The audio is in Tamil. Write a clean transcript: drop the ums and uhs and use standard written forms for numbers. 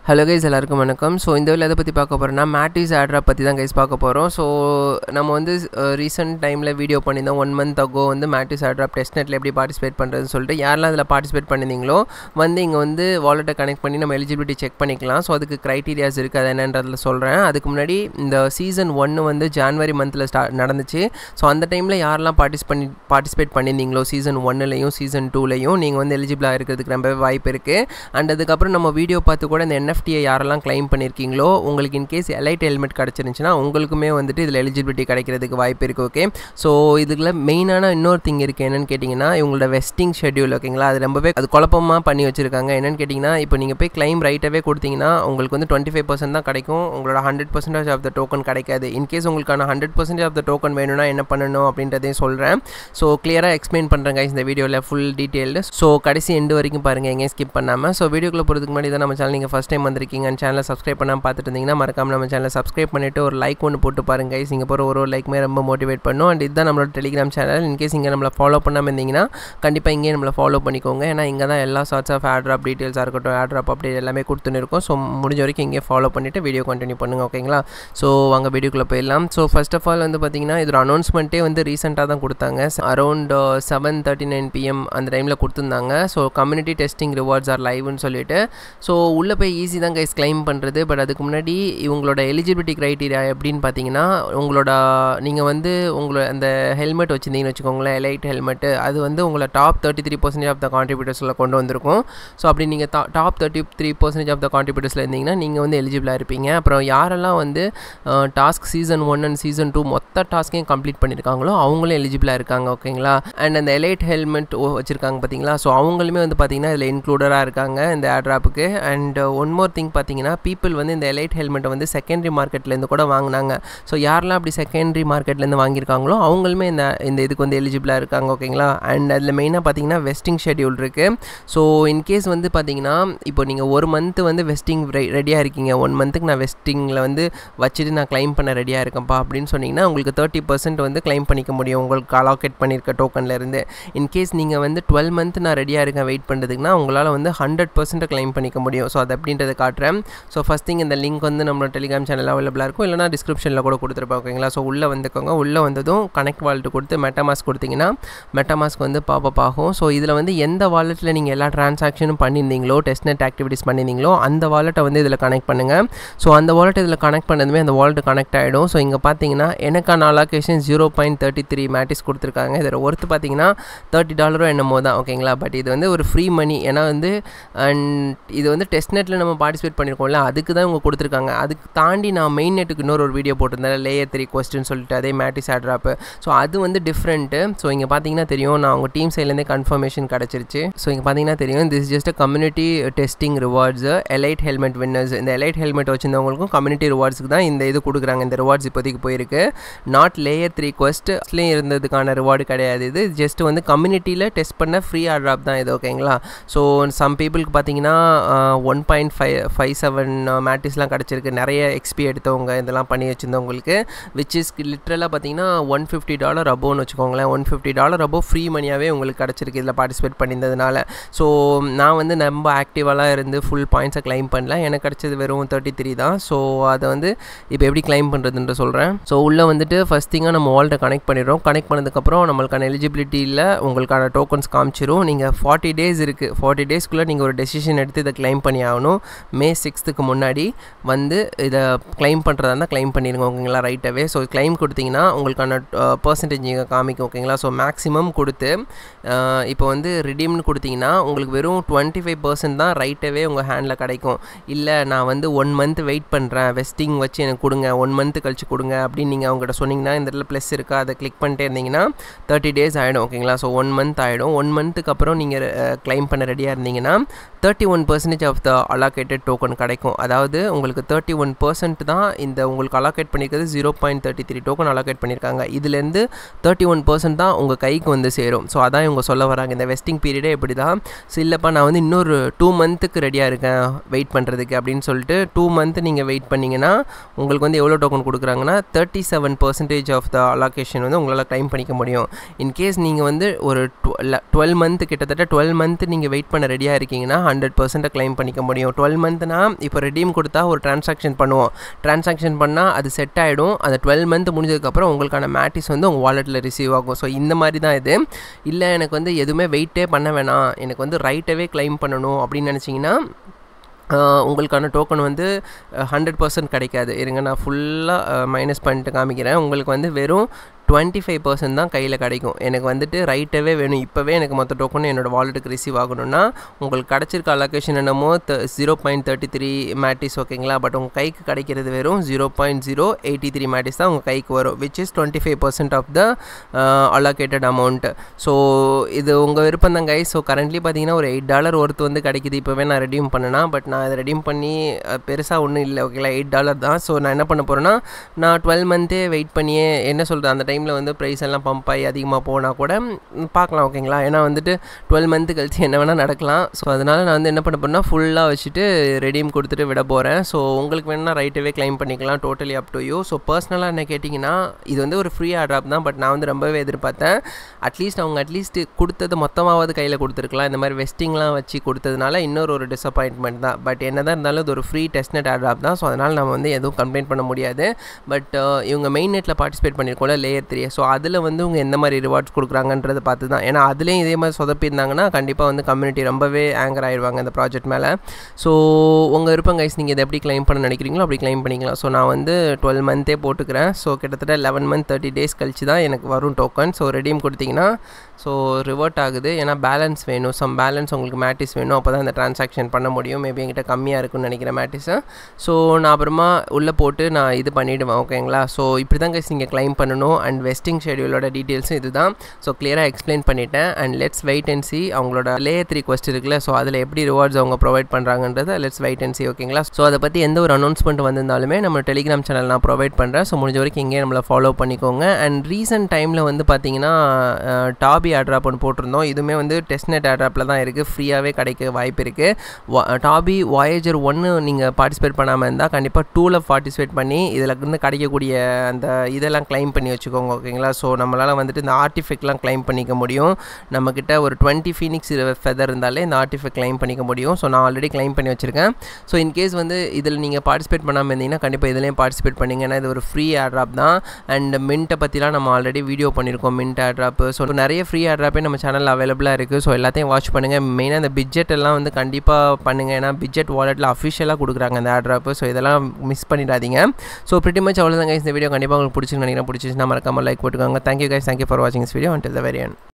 Hello guys, எல்லாருக்கும் வணக்கம். ஸோ இந்த வீடியோவில் எதை பற்றி பார்க்க போகிறோம்னா METIS Airdrop பற்றி தான் கைஸ் பார்க்க போகிறோம். ஸோ நம்ம வந்து ரீசெண்ட் டைமில் வீடியோ பண்ணியிருந்தோம் 1 month ago வந்து METIS Airdrop testnetல எப்படி பார்ட்டிசிபேட் பண்ணுறதுன்னு சொல்லிட்டு யாரெல்லாம் அதில் பார்ட்டிசிபேட் பண்ணியிருந்தீங்களோ வந்து இங்கே வந்து வாலெட்டை கனெக்ட் பண்ணி நம்ம எலிஜிபிலிட்டி செக் பண்ணிக்கலாம். ஸோ அதுக்கு க்ரைட்டீரியாஸ் இருக்குது, அது என்னன்றதில் சொல்கிறேன். அதுக்கு முன்னாடி இந்த சீசன் 1 வந்து ஜான்வரி மந்தில் நடந்துச்சு. ஸோ அந்த டைமில் யாரெல்லாம் பார்ட்டிசிபேட் பண்ணியிருந்தீங்களோ சீசன் 1லையும் சீசன் 2லையும் நீங்கள் வந்து எலிஜிபிளாக இருக்கிறதுக்கு ரொம்ப வாய்ப்பு இருக்குது. அண்ட் அதுக்கப்புறம் நம்ம வீடியோ பார்த்து கூட இந்த NFTயை யாரெல்லாம் கிளைம் பண்ணியிருக்கீங்களோ உங்களுக்கு இன்கேஸ் எலைட் ஹெல்மெட் கிடச்சிருந்துச்சுன்னா உங்களுக்குமே வந்துட்டு இதில் எலிஜிபிலிட்டி கிடைக்கிறதுக்கு வாய்ப்பு இருக்குது. ஓகே, ஸோ இதில் மெயினான இன்னொரு திங் இருக்குது. என்னென்னு கேட்டிங்கன்னா இவங்களோட வெஸ்டிங் ஷெட்யூல். ஓகேங்களா, அது ரொம்பவே அது குழப்பமாக பண்ணி வச்சுருக்காங்க. என்னென்னு கேட்டிங்கன்னா இப்போ நீங்கள் போய் கிளைம் ரைட்டாகவே கொடுத்தீங்கன்னா உங்களுக்கு வந்து 25% தான் கிடைக்கும். உங்களோட 100% ஆஃப் த டோக்கன் கிடைக்காது. இன்கேஸ் உங்களுக்கான 100% ஆஃப் த டோக்கன் வேணும்னா என்ன பண்ணணும் அப்படின்றதையும் சொல்கிறேன். ஸோ கிளியராக எக்ஸ்பிளைன் பண்ணுறேன் கைஸ் இந்த வீடியோவில் ஃபுல் டீட்டெயில்டு. ஸோ கடைசி எண்டு வரைக்கும் பாருங்கள், எங்கேயும் ஸ்கிப் பண்ணாமல். ஸோ வீடியோக்குள்ளே போகிறதுக்கு முன்னாடி தான் நம்ம சேனல் நீங்கள் ஃபஸ்ட் டைம் வந்திருக்கீங்க அண்ட் சேனலை சப்ஸ்கிரைப் பண்ணாமல் பார்த்துட்டு இருந்தீங்கன்னா மறக்காமல் நம்ம சேனலை சப்ஸ்கிரைப் பண்ணிவிட்டு ஒரு லைக் ஒன்று போட்டு பாருங்க கைஸ். இங்கே போகிற ஒரு லைக்குமே ரொம்ப மோட்டிவேட் பண்ணும். அண்ட் இதுதான் நம்மளோட டெலிகிராம் சேனல். இன்கேஸ் இங்கே நம்மளை ஃபாலோ பண்ணாமல் இருந்தீங்கன்னா கண்டிப்பாக இங்கேயே நம்மளை ஃபாலோ பண்ணிக்கோங்க. ஏன்னா இங்கே தான் எல்லா சார்ட்ஸ் ஆஃப் ஏர்ட்ராப் டீட்டெயில்ஸாக இருக்கட்டும், ஏர்ட்ராப் அப்டேட் எல்லாமே கொடுத்துன்னு இருக்கும். ஸோ முடிஞ்ச வரைக்கும் இங்கே ஃபாலோ பண்ணிவிட்டு வீடியோ கண்டினியூ பண்ணுங்கள். ஓகேங்களா, ஸோ வாங்க வீடியோக்குள்ளே போயிடலாம். ஸோ ஃபர்ஸ்ட் ஆஃப் ஆல் வந்து பார்த்தீங்கன்னா இது ஒரு அனௌன்ஸ்மெண்ட்டே வந்து ரீசெண்டாக தான் கொடுத்தாங்க. அரௌண்ட் 7:39 PM அந்த டைமில் கொடுத்துருந்தாங்க. So community testing rewards are லைவ்னு சொல்லிட்டு. ஸோ உள்ளே போய் ஈஸி தான் கைஸ் கிளைம் பண்ணுறது. பட் அதுக்கு முன்னாடி இவங்களோட எலிஜிபிலிட்டி க்ரைட்டீரியா எப்படின்னு பார்த்தீங்கன்னா உங்களோட நீங்கள் வந்து உங்களோட அந்த ஹெல்மெட் வச்சுருந்தீங்கன்னு வச்சுக்கோங்களேன், எலைட் ஹெல்மெட்டு, அது வந்து உங்களை டாப் 33% ஆஃப் த கான்ட்ரிபியூட்டர்ஸில் கொண்டு வந்திருக்கும். ஸோ அப்படி நீங்கள் டாப் 33% ஆஃப் த கான்ட்ரிபியூட்டர்ஸில் இருந்தீங்கன்னா நீங்கள் வந்து எலிஜிபிளாக இருப்பீங்க. அப்புறம் யாரெல்லாம் வந்து டாஸ்க் சீசன் 1 அண்ட் சீசன் 2 மொத்த டாஸ்க்கையும் கம்ப்ளீட் பண்ணியிருக்காங்களோ அவங்களும் எலிஜிபிளாக இருக்காங்க. ஓகேங்களா, அண்ட் அந்த எலைட் ஹெல்மெட் வச்சுருக்காங்க பார்த்தீங்களா, ஸோ அவங்களுமே வந்து பார்த்தீங்கன்னா இதில் இன்க்ளூடராக இருக்காங்க இந்த ஏர்ட்ராப்புக்கு. அண்ட் ஒன் மோர் திங் பார்த்தீங்கன்னா பீப்புள் வந்து இந்த எலைட் ஹெல்மெட்டை வந்து செகண்டரி மார்க்கெட்லேருந்து கூட வாங்கினாங்க. ஸோ யாரெல்லாம் அப்படி செகண்டரி மார்க்கெட்லேருந்து வாங்கியிருக்காங்களோ அவங்களுமே இந்த இதுக்கு வந்து எலிஜிபிளாக இருக்காங்க. ஓகேங்களா, அண்ட் அதில் மெயினாக பார்த்தீங்கன்னா வெஸ்டிங் ஷெட்யூல் இருக்குது. ஸோ இன்கேஸ் வந்து பார்த்தீங்கன்னா இப்போ நீங்கள் ஒரு மந்த் வந்து வெஸ்டிங் ரெடியாக இருக்கீங்க, 1 மந்த்துக்கு நான் வெஸ்டிங்கில் வந்து வச்சுட்டு நான் கிளைம் பண்ண ரெடியாக இருக்கேன்ப்பா அப்படின்னு சொன்னீங்கன்னா உங்களுக்கு 30% வந்து கிளைம் பண்ணிக்க முடியும் உங்களுக்கு அலோகேட் பண்ணியிருக்க டோக்கன்லேருந்து. இன்கேஸ் நீங்கள் வந்து 12 மந்த் நான் ரெடியாக இருக்கேன் வெயிட் பண்ணுறதுக்குன்னா உங்களால் வந்து 100% கிளைம் பண்ணிக்க முடியும். ஸோ அது அப்படின்றத காட்டுறேன். ஸோ ஃபஸ்ட் திங் இந்த லிங்க் வந்து நம்மளோட டெலிகிராம் சேனல் அவைலபிளாக இருக்கும், இல்லைனா டிஸ்கிரிப்ஷனில் கூட கொடுத்துருப்பேன். ஓகேங்களா, ஸோ உள்ளே வந்துக்கோங்க. உள்ளே வந்ததும் கனெக்ட் வாலெட் கொடுத்து மெட்டாமாஸ்க் கொடுத்தீங்கன்னா மெட்டாமாஸ்க் வந்து பாப்பப் ஆகும். ஸோ இதில் வந்து எந்த வாலெட்டில் நீங்கள் எல்லா ட்ரான்சாக்ஷனும் பண்ணியிருந்தீங்களோ டெஸ்ட்நெட் ஆக்டிவிட்டிஸ் பண்ணியிருந்தீங்களோ அந்த வாலெட்டை வந்து இதில் கனெக்ட் பண்ணுங்கள். ஸோ அந்த வாலெட் இதில் கனெக்ட் பண்ணதுமே அந்த வாலெட் கனெக்ட் ஆகிடும். ஸோ இங்கே பார்த்தீங்கன்னா எனக்கான அலோகேஷன் 0.33 மேட்டிஸ் கொடுத்துருக்காங்க. இதில் ஒர்த்து பார்த்தீங்கன்னா $30 என்னமோ தான். ஓகேங்களா, பட் இது வந்து ஒரு ஃப்ரீ மணி. ஏன்னா வந்து அண்ட் இது வந்து டெஸ்ட்நெட்டில் நம்ம பார்ட்டிசிபேட் பண்ணியிருக்கோம்ல அதுக்கு தான் இவங்க கொடுத்துருக்காங்க. அதுக்கு தாண்டி நான் மெயின் நெட்டுக்கு இன்னொரு வீடியோ போட்டிருந்தேன், லேயர் 3 கொஸ்டின் சொல்லிட்டு, அதே METIS Airdrop. ஸோ அது வந்து டிஃப்ரெண்ட்டு. ஸோ இங்கே பார்த்தீங்கன்னா தெரியும், நான் உங்கள் டீம் சைட்லேருந்தே கன்ஃபர்மேஷன் கிடச்சிருச்சு. ஸோ இங்கே பார்த்தீங்கன்னா தெரியும், this just a community testing rewards elite helmet winners. இந்த எலைட் ஹெல்மெட் வச்சிருந்தவங்களுக்கும் கம்யூனிட்டி ரிவார்ட்ஸுக்கு தான் இந்த இது கொடுக்குறாங்க. இந்த ரிவார்ட்ஸ் இப்போதைக்கு போயிருக்கு. நாட் லேயர் 3 கொஸ்ட்லேயும் இருந்ததுக்கான ரிவார்டு கிடையாது. இது ஜஸ்ட் வந்து கம்யூனிட்டியில் டெஸ்ட் பண்ண ஃப்ரீ ஏர்ட்ராப் தான் இது. ஓகேங்களா, ஸோ சம் பீப்புளுக்கு பார்த்தீங்கன்னா 1.57 மேட்டிஸ்லாம் கிடச்சிருக்கு. நிறைய XP எடுத்தவங்க இதெல்லாம் பண்ணி வச்சுருந்தவங்களுக்கு விச் இஸ் லிட்ரலாக பார்த்தீங்கன்னா $150 அபோவ்னு வச்சுக்கோங்களேன். $150 அபோவ் ஃப்ரீ மணியாகவே உங்களுக்கு கிடச்சிருக்கு இதில் பார்ட்டிசிபேட் பண்ணியிருந்ததுனால. ஸோ நான் வந்து ரொம்ப ஆக்டிவாலாம் இருந்து ஃபுல் பாயிண்ட்ஸை கிளைம் பண்ணல, எனக்கு கிடச்சது வெறும் 33 தான். ஸோ அதை வந்து இப்போ எப்படி கிளைம் பண்ணுறதுன்ற சொல்கிறேன். ஸோ உள்ளே வந்துட்டு ஃபஸ்ட் திங்காக நம்ம வாலெட்டை கனெக்ட் பண்ணிடுறோம். கனெக்ட் பண்ணதுக்கப்புறம் நம்மளுக்கான எலிஜிபிலிட்டியில் உங்களுக்கான டோக்கன்ஸ் காமிச்சிரும். நீங்கள் 40 days இருக்குது, 40 daysக்குள்ளே நீங்கள் ஒரு டெசிஷன் எடுத்து இதை கிளைம் பண்ணி ஆகணும். May 6th முன்னாடி வந்து இதை கிளைம் பண்ணுறதா இருந்தால் கிளைம் பண்ணிடுங்க. ஓகேங்களா, ரைட்டாகவே. ஸோ கிளைம் கொடுத்தீங்கன்னா உங்களுக்கான பர்சன்டேஜ் இங்கே காமிக்கும். ஓகேங்களா, ஸோ மேக்ஸிமம் கொடுத்து இப்போ வந்து ரிடீம்னு கொடுத்தீங்கன்னா உங்களுக்கு வெறும் 25% தான் ரைட்டாகவே உங்கள் ஹேண்டில் கிடைக்கும். இல்லை நான் வந்து 1 month வெயிட் பண்ணுறேன், வெஸ்டிங் வச்சு எனக்கு கொடுங்க, 1 month கழிச்சு கொடுங்க அப்படின்னு நீங்கள் அவங்ககிட்ட சொன்னீங்கன்னா இந்த இடத்துல ப்ளஸ் இருக்கா அதை கிளிக் பண்ணிட்டே இருந்தீங்கன்னா 30 days ஆகிடும். ஓகேங்களா, ஸோ 1 month ஆகிடும். 1 monthக்கு அப்புறம் நீங்கள் கிளைம் பண்ண ரெடியாக இருந்தீங்கன்னா 31% ஆஃப் த அலோகேட்டட் டோக்கன் கிடைக்கும். அதாவது உங்களுக்கு 31% தான் இந்த உங்களுக்கு அலோகேட் பண்ணியிருக்கிறது 0.33 டோக்கன் அலோகேட் பண்ணியிருக்காங்க. இதுலேருந்து 31% தான் உங்கள் கைக்கு வந்து சேரும். ஸோ அதான் இவங்க சொல்ல வராங்க. இந்த வெஸ்டிங் பீரியடே இப்படி தான். ஸோ இல்லைப்பா நான் வந்து இன்னொரு 2 monthக்கு ரெடியாக இருக்கேன் வெயிட் பண்ணுறதுக்கு அப்படின்னு சொல்லிட்டு 2 month நீங்கள் வெயிட் பண்ணிங்கன்னா உங்களுக்கு வந்து எவ்வளோ டோக்கன் கொடுக்குறாங்கன்னா 37% ஆஃப் த அலோகேஷன் வந்து உங்களால் கிளைம் பண்ணிக்க முடியும். இன்கேஸ் நீங்கள் வந்து ஒரு 12 month கிட்டத்தட்ட 12 month நீங்கள் வெயிட் பண்ண ரெடியாக இருக்கீங்கன்னா 100% கிளைம் பண்ணிக்க முடியும். 12 12 மந்த்னா இப்போ ரெடீம் கொடுத்தா ஒரு டிரான்சாக்ஷன் பண்ணுவோம். டிரான்சாக்ஷன் பண்ணால் அது செட் ஆகிடும். அந்த 12 மந்த் முடிஞ்சதுக்கப்புறம் உங்களுக்கான மேட்டிஸ் வந்து உங்கள் வாலெட்டில் ரிசீவ் ஆகும். ஸோ இந்த மாதிரி தான் இது. இல்லை எனக்கு வந்து எதுவுமே வெயிட்டே பண்ண வேணாம், எனக்கு வந்து ரைட்டாகவே கிளைம் பண்ணணும் அப்படின்னு நினச்சிங்கன்னா உங்களுக்கான டோக்கன் வந்து 100% கிடைக்காது. இருங்க நான் ஃபுல்லாக மைனஸ் பண்ணிட்டு காமிக்கிறேன். உங்களுக்கு வந்து வெறும் 25% தான் கையில் கிடைக்கும். எனக்கு வந்துட்டு ரைட்டாகவே வேணும், இப்போவே எனக்கு மொத்த டோக்கன் என்னோடய வாலெட்டுக்கு ரிசீவ் ஆகணும்னா உங்களுக்கு கிடச்சிருக்க அலோகேஷன் என்னமோ 0.33 மேட்டிஸ் ஓகேங்களா. பட் உங்கள் கைக்கு கிடைக்கிறது வெறும் 0.083 மேட்டிஸ் தான் உங்கள் கைக்கு வரும், which is 25% of the allocated amount. So இது உங்கள் விருப்பம் தான் கைஸ். ஸோ கரண்ட்லி பார்த்தீங்கன்னா ஒரு $8 ஒர்த்து வந்து கிடைக்கிது இப்போவே நான் ரெடீம் பண்ணேன்னா. பட் நான் அதை ரெடீம் பண்ணி பெருசாக ஒன்றும் இல்லை ஓகேங்களா, $8 தான். ஸோ நான் என்ன பண்ண போகிறேன்னா நான் 12 மந்த்தே வெயிட் பண்ணியே என்ன சொல்கிறது அந்த டைமில் வந்து ப்ரைஸ் எல்லாம் பம்ப் ஆகி அதிகமாக போனால் கூட பார்க்கலாம் ஓகேங்களா. ஏன்னா வந்துட்டு 12 மந்த்து கழிச்சு என்ன வேணால் நடக்கலாம். ஸோ அதனால் நான் வந்து என்ன பண்ண போகிறேன்னா ஃபுல்லாக வச்சுட்டு ரெடீம் கொடுத்துட்டு விட போகிறேன். ஸோ உங்களுக்கு வேணுன்னா ரைட்டாகவே கிளைம் பண்ணிக்கலாம், totally up to you. So பர்சனலாக என்ன கேட்டிங்கன்னா இது வந்து ஒரு ஃப்ரீ ஏர்ட்ராப் தான். பட் நான் வந்து ரொம்பவே எதிர்பார்த்தேன், அட்லீஸ்ட் கொடுத்தது மொத்தமாவது கையில் கொடுத்துருக்கலாம். இந்த மாதிரி வெஸ்டிங்லாம் வச்சு கொடுத்ததுனால இன்னொரு டிசப்பாயின்ட்மெண்ட் தான். பட் என்ன தான் இருந்தாலும் இது ஒரு ஃப்ரீ டெஸ்ட்நெட் ஏர்ட்ராப் தான். ஸோ அதனால் நம்ம வந்து எதுவும் கம்ப்ளைண்ட் பண்ண முடியாது. பட் இவங்க மெயின் நெட்டில் பார்ட்டிசிபேட் பண்ணியிருக்கோம்ல லேயர் 3, ஸோ அதில் வந்து இவங்க எந்த மாதிரி ரிவார்ட்ஸ் கொடுக்குறாங்கன்றதை பார்த்து தான். ஏன்னா அதுலேயும் இதே மாதிரி சொதப்பியிருந்தாங்கன்னா கண்டிப்பாக வந்து கம்யூனிட்டி ரொம்பவே ஆங்கர் ஆகிடுவாங்க இந்த ப்ராஜெக்ட் மேலே. ஸோ உங்கள் விருப்பம் கைஸ், நீங்கள் இதை எப்படி கிளைம் பண்ண நினைக்கிறீங்களோ அப்படி கிளைம் பண்ணிக்கலாம். ஸோ நான் வந்து 12 மந்த்தே போட்டுக்கிறேன். ஸோ கிட்டத்தட்ட 11 மந்த் 30 டேஸ் கழிச்சு தான் எனக்கு வரும் டோக்கன். ஸோ ரெடீம் கொடுத்தீங்கன்னா ஸோ ரிவர்ட் ஆகுது. ஏன்னா பேலன்ஸ் வேணும், சம் பேலன்ஸ் உங்களுக்கு மேட்டிஸ் வேணும், அப்போ தான் இந்த ட்ரான்சாக்ஷன் பண்ண முடியும். மேபி என்கிட்ட கம்மியாக இருக்குன்னு நினைக்கிறேன் மேட்டிஸை. ஸோ நான் அப்புறமா உள்ளே போட்டு நான் இது பண்ணிவிடுவேன் ஓகேங்களா. ஸோ இப்படி தான் கைஸ் நீங்கள் கிளைம் பண்ணணும். அண்ட் வெஸ்டிங் ஷெடியூலோட டீட்டெயில்ஸும் இது தான். ஸோ கிளியராக எக்ஸ்பிளைன் பண்ணிட்டேன். And let's wait and see அவங்களோட லேயர் 3 கொஸ்ட் இருக்குல்ல, ஸோ அதில் எப்படி ரிவார்ட்ஸ் அவங்க ப்ரொவைட் பண்ணுறாங்கன்றதை லெட்ஸ் வெயிட் அண்ட் சி ஓகேங்களா. ஸோ அதை பற்றி எந்த ஒரு அனௌன்ஸ்மெண்ட் வந்திருந்தாலுமே நம்ம டெலிகிராம் சேனல் நான் ப்ரொவைட் பண்ணுறேன். ஸோ முடிஞ்ச வரைக்கும் இங்கே நம்மளை ஃபாலோ பண்ணிக்கோங்க. அண்ட் ரீசெண்ட் டைமில் வந்து பார்த்தீங்கன்னா டாபி ஏர்ட்ராப் ஒன்று போட்டிருந்தோம். இதுவுமே வந்து டெஸ்ட்நெட் ஏர்ட்ராப்பில் தான் இருக்குது, ஃப்ரீயாகவே கிடைக்க வாய்ப்பு இருக்குது. டாபி வாயேஜர் 1 நீங்கள் பார்ட்டிசிபேட் பண்ணாமல் இருந்தால் கண்டிப்பாக 2ல் பார்ட்டிசிபேட் பண்ணி இதில் இருந்து கிடைக்கக்கூடிய அந்த இதெல்லாம் கிளைம் பண்ணி வச்சுக்கோங்க ஓகேங்களா. ஸோ நம்மளால் வந்துட்டு இந்த ஆர்டிஃபெக்ட்லாம் கிளைம் பண்ணிக்க முடியும். நம்மக்கிட்ட ஒரு 20 ஃபீனிக்ஸ் ஃபெதர் இருந்தாலே இந்த ஆர்டிஃபெக்ட் கிளைம் பண்ணிக்க முடியும். ஸோ நான் ஆல்ரெடி கிளைம் பண்ணி வச்சுருக்கேன். ஸோ இன்கேஸ் வந்து இதில் நீங்கள் பார்ட்டிசிபேட் பண்ணாமல் இருந்தீங்கன்னா கண்டிப்பாக இதுலேயும் பார்ட்டிசிபேட் பண்ணிங்க. ஏன்னா இது ஒரு ஃப்ரீ ஏர்ட்ராப் தான். அண்ட் மின்ட்டை பற்றிலாம் நம்ம ஆல்ரெடி வீடியோ பண்ணியிருக்கோம், மின்ட் ஏர்ட்ராப். ஸோ நிறைய ஃப்ரீ ஏர்ட்ராப்பே நம்ம சேனலில் அவைலபிளாக இருக்குது. ஸோ எல்லாத்தையும் வாட்ச் பண்ணுங்கள். மெயினாக இந்த பிட்ஜெட் எல்லாம் வந்து கண்டிப்பாக பண்ணுங்கள். ஏன்னா பிட்ஜெட் வாலெட்டில் அஃபிஷியலாக கொடுக்குறாங்க இந்த ஏர்ட்ராப். ஸோ இதெல்லாம் மிஸ் பண்ணிடாதீங்க. ஸோ பிரிட்டி மச் அவ்வளோதான் கைஸ். இந்த வீடியோ கண்டிப்பாக உங்களுக்கு பிடிச்சிருக்குன்னு நினைக்கிறேன். பிடிச்சிச்சுன்னா மறக்காமல் லைக் போட்டுக்கோங்க. தேங்க்யூ கைஸ், தேங்க்யூ ஃபார் வாட்சிங் this video until the very end.